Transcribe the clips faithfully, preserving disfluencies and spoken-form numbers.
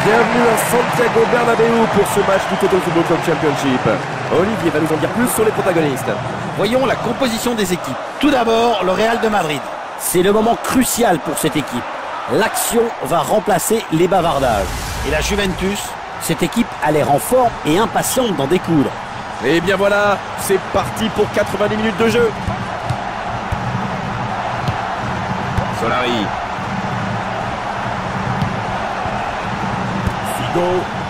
Bienvenue à Santiago Bernabéu pour ce match du Total Football Club Championship. Olivier va nous en dire plus sur les protagonistes. Voyons la composition des équipes. Tout d'abord, le Real de Madrid. C'est le moment crucial pour cette équipe. L'action va remplacer les bavardages. Et la Juventus. Cette équipe a l'air en forme et impatiente d'en découdre. Et bien voilà, c'est parti pour quatre-vingt-dix minutes de jeu. Solari. Figo.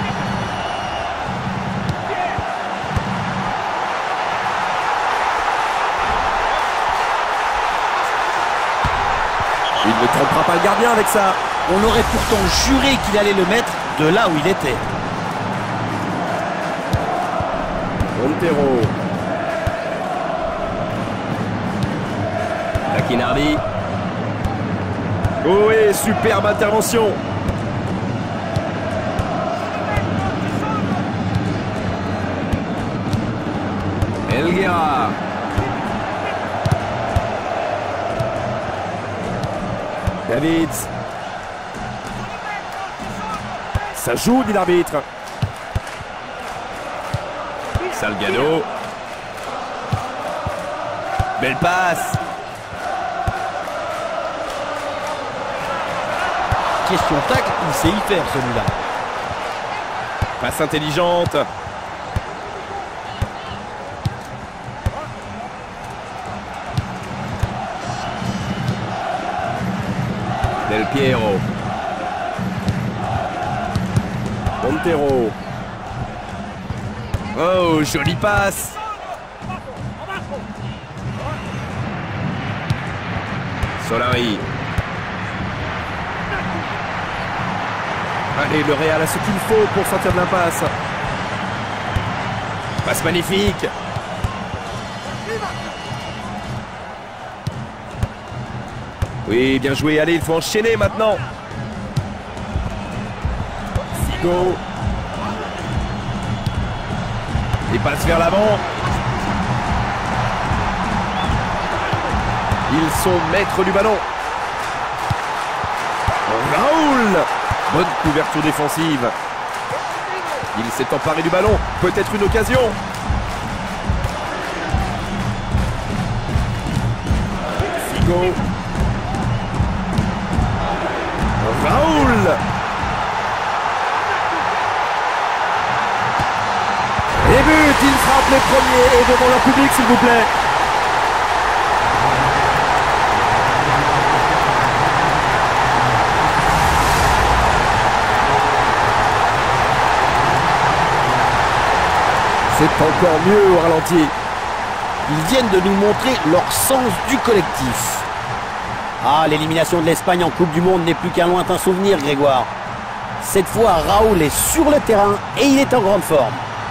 Il ne trompera pas le gardien avec ça. On aurait pourtant juré qu'il allait le mettre de là où il était. Montero. Taquinardi. Oh oui, superbe intervention. Elguera. Davids. Ça joue, dit l'arbitre. Salgado. Belle passe. Question tac, il sait y faire celui-là. Passe intelligente. Del Piero. Montero. Oh, jolie passe. Solari. Allez, le Real a ce qu'il faut pour sortir de l'impasse. Passe magnifique. Oui, bien joué. Allez, il faut enchaîner maintenant. Figo. Il passe vers l'avant. Ils sont maîtres du ballon. Raoul. Bonne couverture défensive. Il s'est emparé du ballon. Peut-être une occasion. Figo. Raoul. Et but, il frappe les premiers et devant leur public, s'il vous plaît. C'est encore mieux au ralenti. Ils viennent de nous montrer leur sens du collectif. Ah, l'élimination de l'Espagne en Coupe du Monde n'est plus qu'un lointain souvenir, Grégoire. Cette fois, Raoul est sur le terrain et il est en grande forme.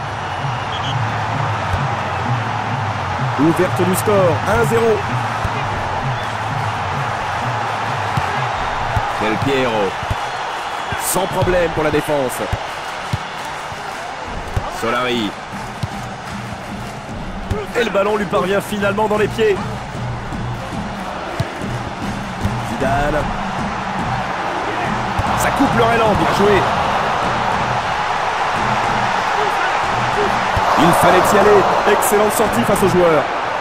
Ouverture du score, un zéro. Del Piero. Sans problème pour la défense. Solari. Et le ballon lui parvient finalement dans les pieds. Zidane. Ça coupe leur élan, bien joué. Il fallait y aller. Excellente sortie face aux joueurs.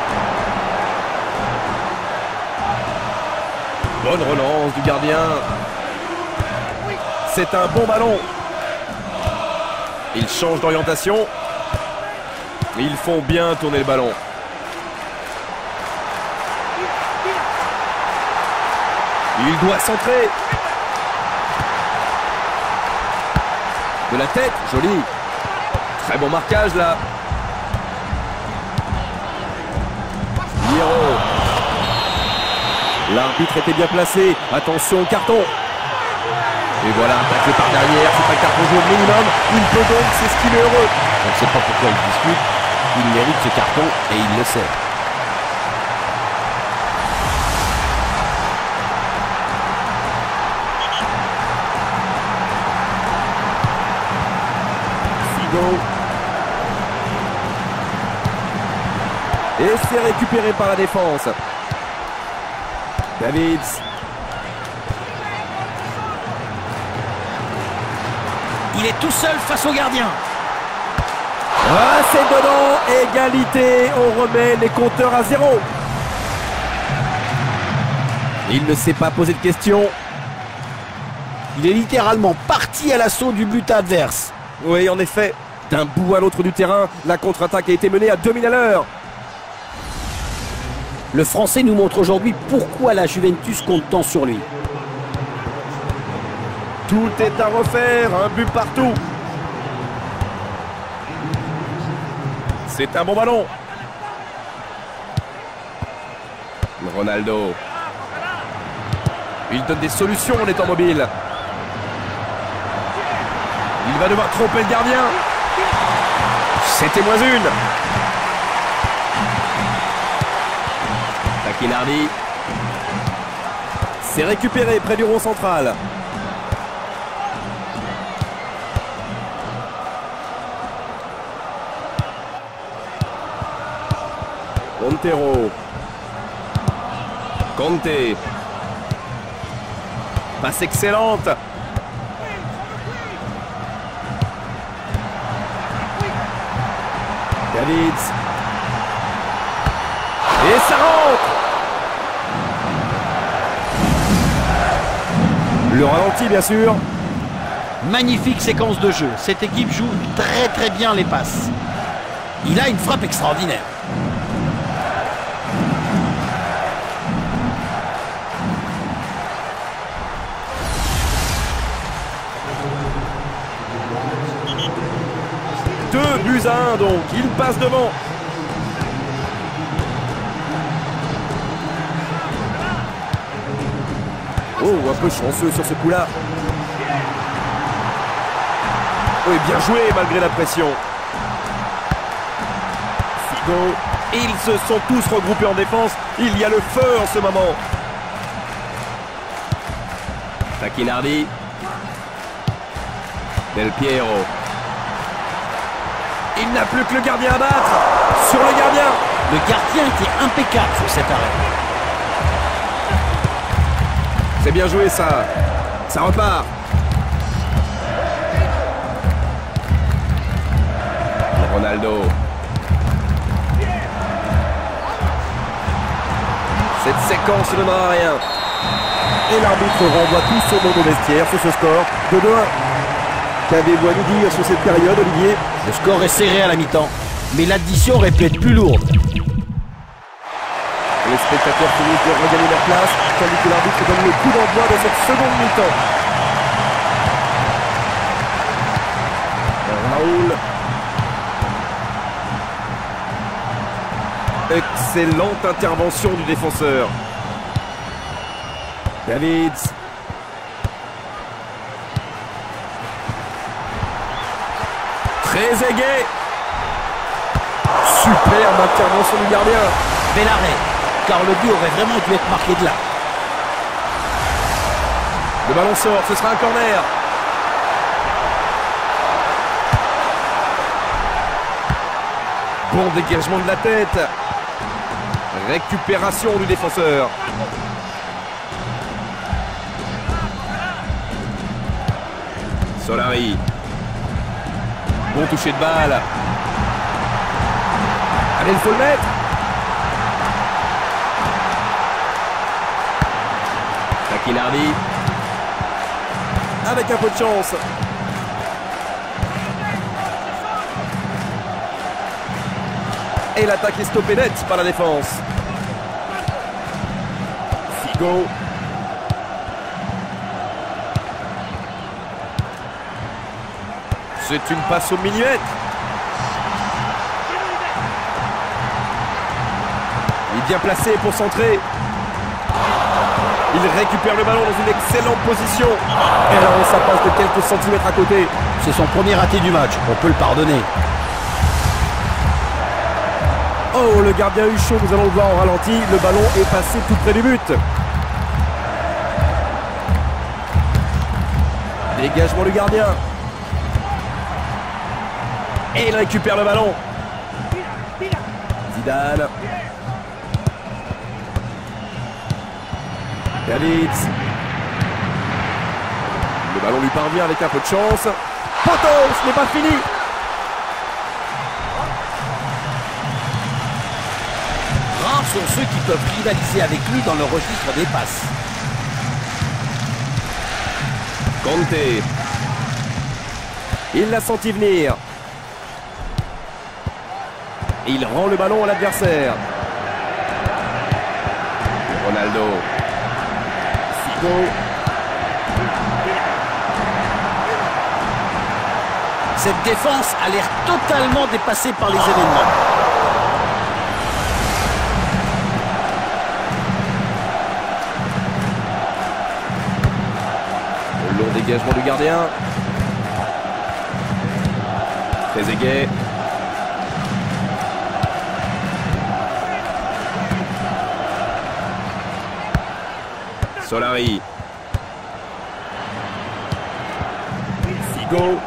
Bonne relance du gardien. C'est un bon ballon. Il change d'orientation. Ils font bien tourner le ballon. Il doit centrer. De la tête, joli. Très bon marquage là. Hierro. L'arbitre était bien placé. Attention au carton. Et voilà, taclé par derrière. C'est un carton jaune minimum. Il peut donc s'estimer heureux. On ne sait pas pourquoi il discute. Il mérite ce carton et il le sait. Figo. Et c'est récupéré par la défense. Davids. Il est tout seul face au gardien. Ah, c'est dedans. Égalité. On remet les compteurs à zéro. Il ne s'est pas posé de questions. Il est littéralement parti à l'assaut du but adverse. Oui, en effet. D'un bout à l'autre du terrain, la contre-attaque a été menée à deux mille à l'heure. Le Français nous montre aujourd'hui pourquoi la Juventus compte tant sur lui. Tout est à refaire, un but partout. C'est un bon ballon. Ronaldo. Il donne des solutions en étant mobile. Il va devoir tromper le gardien. C'était moins une. Taquinardi. C'est récupéré près du rond central. Montero. Conte. Passe excellente. Davids. Et ça rentre. Le ralenti, bien sûr. Magnifique séquence de jeu. Cette équipe joue très très bien les passes. Il a une frappe extraordinaire. Deux buts à un donc, il passe devant. Oh, un peu chanceux sur ce coup-là. Oui, bien joué malgré la pression. Figo. Ils se sont tous regroupés en défense. Il y a le feu en ce moment. Taquinardi. Del Piero. Il n'a plus que le gardien à battre. Sur le gardien. Le gardien était impeccable sur cet arrêt. C'est bien joué ça. Ça repart. Ronaldo. Cette séquence ne mènera à rien. Et l'arbitre renvoie tout son monde au vestiaire sur ce score de deux à un. Qu'avez-vous à nous dire sur cette période, Olivier? Le score est serré à la mi-temps, mais l'addition aurait pu être plus lourde. Les spectateurs finissent de regagner leur place, tandis que l'arbitre donne le coup d'envoi de cette seconde mi-temps. Raoul. Excellente intervention du défenseur. Davids. Très aigué. Superbe intervention du gardien. Bel arrêt, car le but aurait vraiment dû être marqué de là. Le ballon sort, ce sera un corner. Bon dégagement de la tête. Récupération du défenseur. Solari. Bon toucher de balle. Allez, il faut le mettre. Taquinardi. Avec un peu de chance. Et l'attaque est stoppée net par la défense. Figo. C'est une passe au millimètre. Il est bien placé pour centrer. Il récupère le ballon dans une excellente position. Et alors ça passe de quelques centimètres à côté. C'est son premier raté du match, on peut le pardonner. Oh, le gardien a eu chaud, nous allons le voir en ralenti. Le ballon est passé tout près du but. Dégagement du gardien. Et il récupère le ballon. Zidane. Davids. Le ballon lui parvient avec un peu de chance. poteau, ce n'est pas fini. Rares sont ceux qui peuvent rivaliser avec lui dans le registre des passes. Kanté. Il l'a senti venir. Il rend le ballon à l'adversaire. Ronaldo. Figo. Cette défense a l'air totalement dépassée par les événements. Le long dégagement du gardien. Trezeguet. Solari. Figo.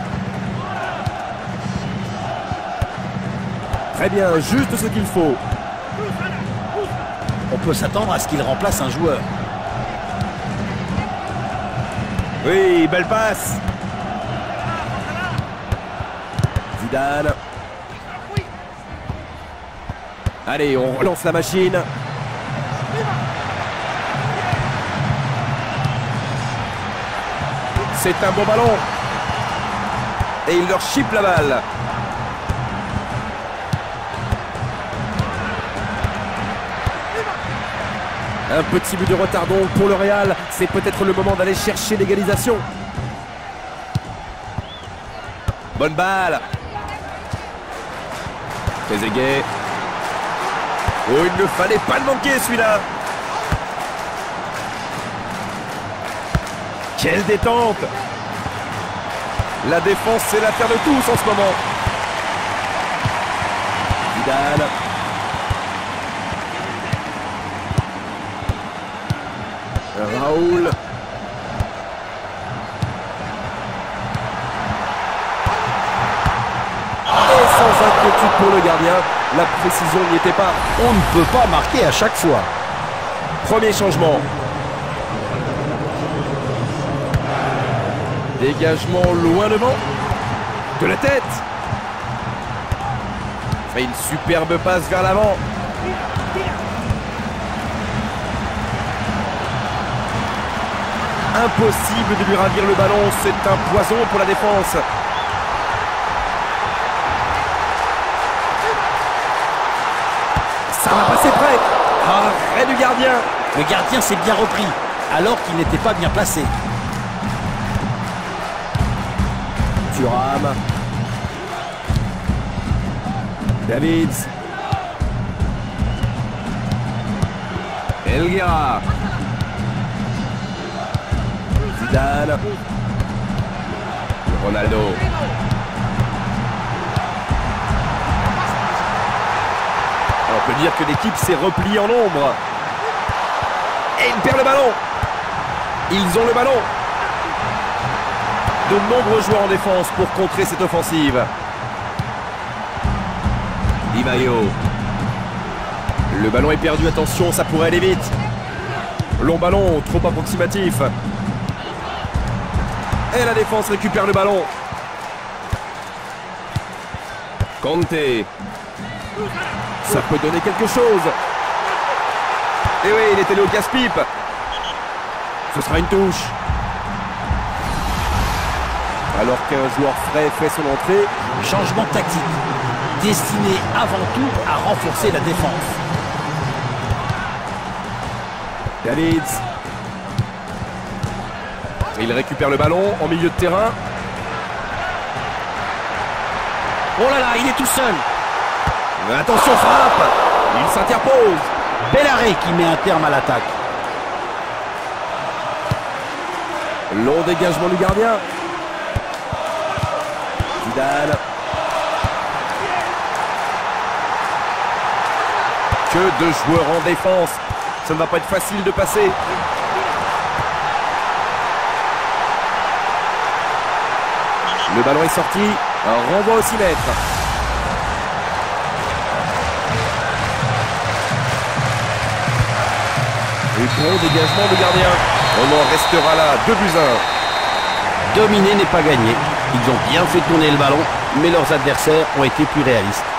Très bien, juste ce qu'il faut. On peut s'attendre à ce qu'il remplace un joueur. Oui, belle passe. Zidane. Allez, on relance la machine. C'est un beau ballon. Et il leur chipe la balle. Un petit but de retard donc pour le Real. C'est peut-être le moment d'aller chercher l'égalisation. Bonne balle. Trezeguet. Oh, il ne fallait pas le manquer celui-là. Quelle détente. La défense, c'est l'affaire de tous en ce moment. Zidane. Raoul. Et sans inquiétude pour le gardien, la précision n'y était pas. On ne peut pas marquer à chaque fois. Premier changement. Dégagement loin devant. De la tête. Fait une superbe passe vers l'avant. Impossible de lui ravir le ballon, c'est un poison pour la défense. Ça va passer près. Arrêt du gardien. Le gardien s'est bien repris, alors qu'il n'était pas bien placé. Thuram. Davids. Elguera. Zidane. Ronaldo. On peut dire que l'équipe s'est repliée en nombre. Et il perd le ballon. Ils ont le ballon. De nombreux joueurs en défense pour contrer cette offensive. Di Maio. Le ballon est perdu, attention, ça pourrait aller vite. Long ballon, trop approximatif. Et la défense récupère le ballon. Kanté. Ça peut donner quelque chose. Et oui, il était allé au casse-pipe. Ce sera une touche. Alors qu'un joueur frais fait son entrée. Changement tactique, destiné avant tout à renforcer la défense. Davids. Il récupère le ballon en milieu de terrain. Oh là là, il est tout seul. Attention, frappe. Il s'interpose. Bel arrêt qui met un terme à l'attaque. Long dégagement du gardien. Zidane. Que de joueurs en défense. Ça ne va pas être facile de passer. Le ballon est sorti. Un renvoi au six mètres. Et bon dégagement du gardien. On en restera là. deux buts à un. Dominer n'est pas gagné. Ils ont bien fait tourner le ballon, mais leurs adversaires ont été plus réalistes.